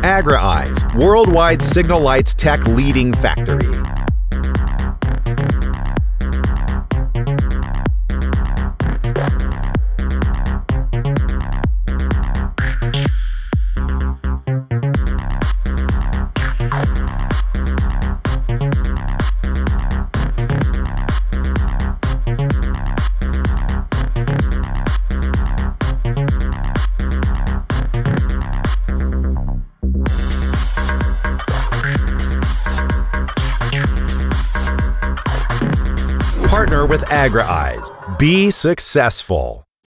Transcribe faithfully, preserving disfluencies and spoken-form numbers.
Agri-Eyes, worldwide signal lights tech leading factory. Partner with Agri-Eyes. Be successful.